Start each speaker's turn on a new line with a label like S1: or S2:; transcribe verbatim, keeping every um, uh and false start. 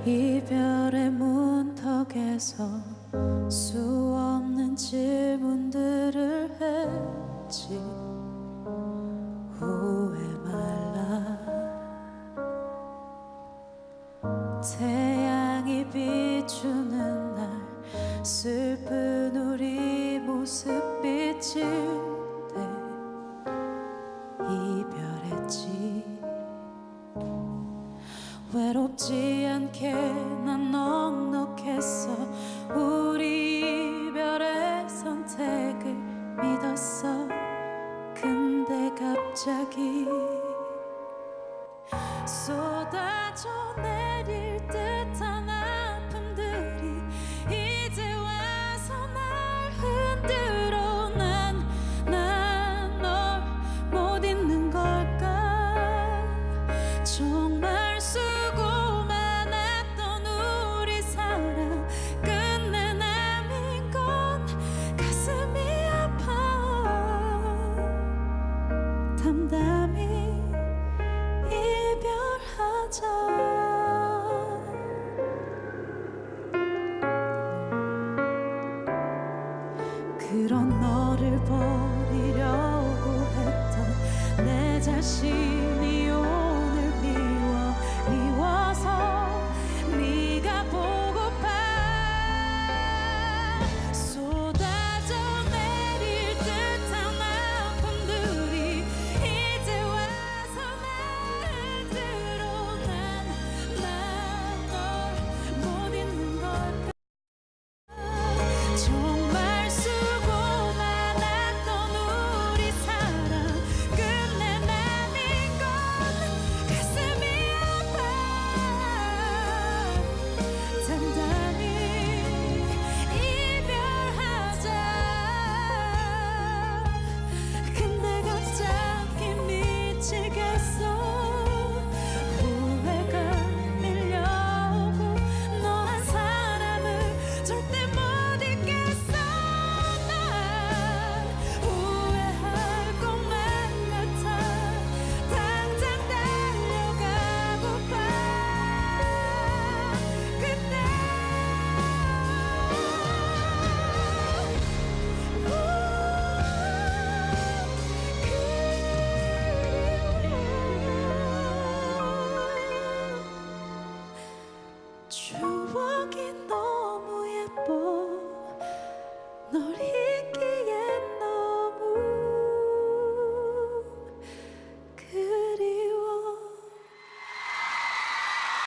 S1: 이별의 문턱에서 수없는 질문들을 했지. 후회 말라. 태양이 비추는 날 슬픈 우리 모습 비칠 때 이별했지. 외롭지 않게 난 넉넉했어. 우리 이별의 선택을 믿었어. 근데 갑자기 쏟아져 내릴 듯한 아픔들이 이제 와서 날 흔들어. 난, 난 널 못 잊는 걸까. 정말 수고만 했던 우리 사랑 끝내 남은 건 가슴이 아파. 담담히 이별하자. 그런 너를 버리려고 했던 내 자신